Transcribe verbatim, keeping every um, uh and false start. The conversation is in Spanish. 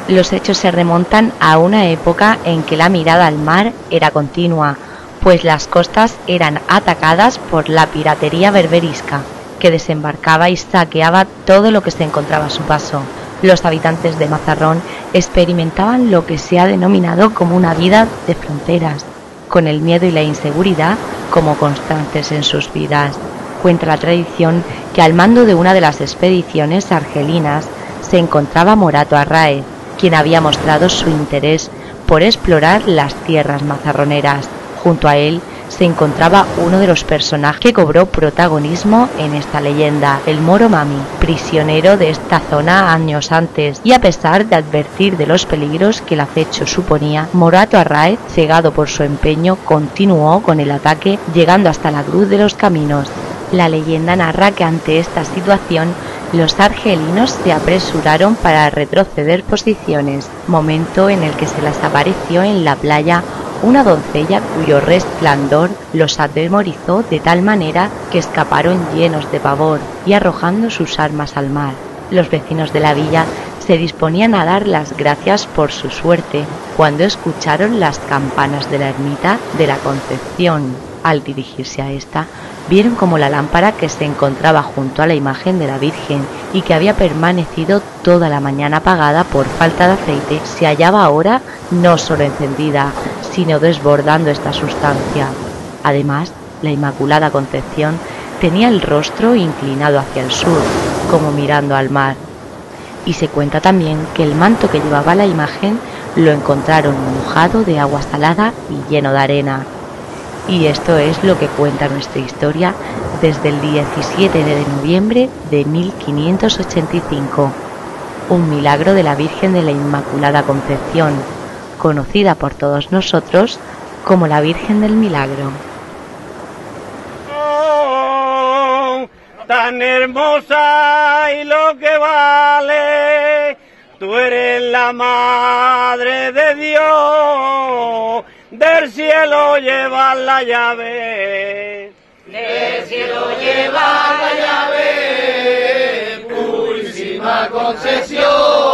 Los hechos se remontan a una época en que la mirada al mar era continua, pues las costas eran atacadas por la piratería berberisca, que desembarcaba y saqueaba todo lo que se encontraba a su paso. Los habitantes de Mazarrón experimentaban lo que se ha denominado como una vida de fronteras, con el miedo y la inseguridad como constantes en sus vidas. Cuenta la tradición que al mando de una de las expediciones argelinas se encontraba Morato Arráez, quien había mostrado su interés por explorar las tierras mazarroneras. Junto a él se encontraba uno de los personajes que cobró protagonismo en esta leyenda, el Moro Mami, prisionero de esta zona años antes, y a pesar de advertir de los peligros que el acecho suponía, Morato Arráez, cegado por su empeño, continuó con el ataque, llegando hasta la cruz de los caminos. La leyenda narra que ante esta situación los argelinos se apresuraron para retroceder posiciones, momento en el que se les apareció en la playa una doncella cuyo resplandor los atemorizó de tal manera que escaparon llenos de pavor y arrojando sus armas al mar. Los vecinos de la villa se disponían a dar las gracias por su suerte cuando escucharon las campanas de la ermita de la Concepción. Al dirigirse a esta, vieron como la lámpara que se encontraba junto a la imagen de la Virgen y que había permanecido toda la mañana apagada por falta de aceite, se hallaba ahora no solo encendida, sino desbordando esta sustancia. Además, la Inmaculada Concepción tenía el rostro inclinado hacia el sur, como mirando al mar. Y se cuenta también que el manto que llevaba la imagen lo encontraron mojado de agua salada y lleno de arena. Y esto es lo que cuenta nuestra historia desde el diecisiete de noviembre de mil quinientos ochenta y cinco. Un milagro de la Virgen de la Inmaculada Concepción, conocida por todos nosotros como la Virgen del Milagro. Oh, tan hermosa y lo que vale, tú eres la Madre de Dios. Del cielo lleva la llave, del cielo lleva la llave, Purísima Concepción.